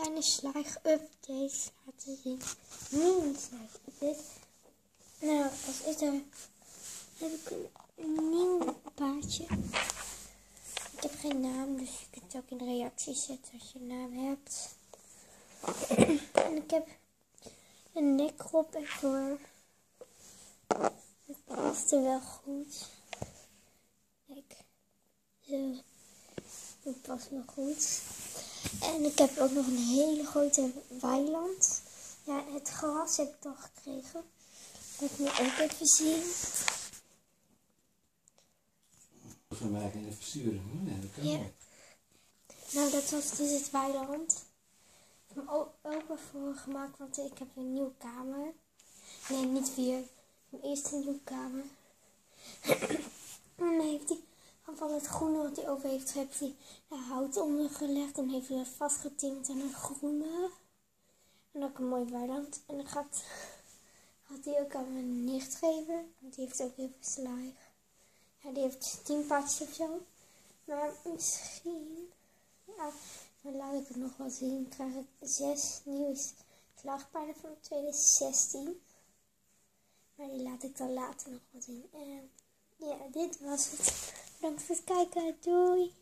kleine slaag-updates laten zien. Mini slaag-update. Nou, als eerste heb ik een nieuw paardje. Ik heb geen naam, dus je kunt het ook in de reacties zetten als je een naam hebt. En ik heb een nekkrop ervoor. Het past er wel goed. Kijk, zo. Het past wel goed. En ik heb ook nog een hele grote weiland. Ja, het gras heb ik al gekregen. Dat moet ik ook even zien. Van mij in de versturing. Ja, dat kan Ja. wel. Nou, dat was dus het weiland. Ik heb hem open voor gemaakt, want ik heb een nieuwe kamer. Nee, niet weer. Mijn eerste nieuwe kamer. En dan heeft hij van het groene wat hij over heeft, heeft hij hout ondergelegd en heeft hij dat vastgetimd aan een groene. En ook een mooi weiland. En dan gaat hij ook aan mijn nicht geven, want die heeft ook heel veel slaag. Ja, die heeft 10 paardjes of zo. Maar misschien, ja, dan laat ik het nog wel zien. Krijg ik 6 nieuwe slagpaarden van 2016. Maar die laat ik dan later nog wel zien. Ja, dit was het. Bedankt voor het kijken. Doei!